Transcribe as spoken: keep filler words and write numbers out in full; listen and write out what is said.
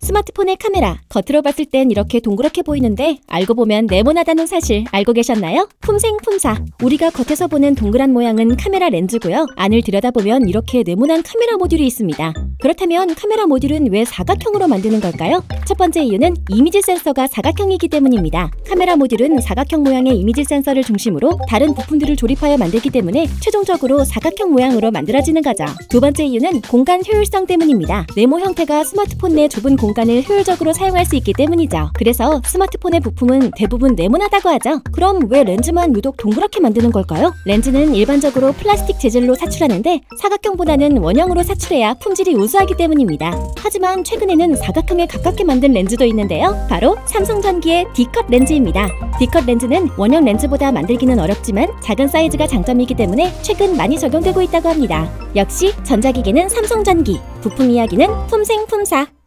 스마트폰의 카메라, 겉으로 봤을 땐 이렇게 동그랗게 보이는데 알고 보면 네모나다는 사실 알고 계셨나요? 품생품사, 우리가 겉에서 보는 동그란 모양은 카메라 렌즈고요. 안을 들여다보면 이렇게 네모난 카메라 모듈이 있습니다. 그렇다면 카메라 모듈은 왜 사각형으로 만드는 걸까요? 첫 번째 이유는 이미지 센서가 사각형이기 때문입니다. 카메라 모듈은 사각형 모양의 이미지 센서를 중심으로 다른 부품들을 조립하여 만들기 때문에 최종적으로 사각형 모양으로 만들어지는 거죠. 두 번째 이유는 공간 효율성 때문입니다. 네모 형태가 스마트폰 내 좁은 공간을 효율적으로 사용할 수 있기 때문이죠. 그래서 스마트폰의 부품은 대부분 네모나다고 하죠. 그럼 왜 렌즈만 유독 동그랗게 만드는 걸까요? 렌즈는 일반적으로 플라스틱 재질로 사출하는데 사각형보다는 원형으로 사출해야 품질이 우수하기 때문입니다. 하지만 최근에는 사각형에 가깝게 만든 렌즈도 있는데요. 바로 삼성전기의 D컷 렌즈입니다. D컷 렌즈는 원형 렌즈보다 만들기는 어렵지만 작은 사이즈가 장점이기 때문에 최근 많이 적용되고 있다고 합니다. 역시 전자기기는 삼성전기, 부품 이야기는 품생품사.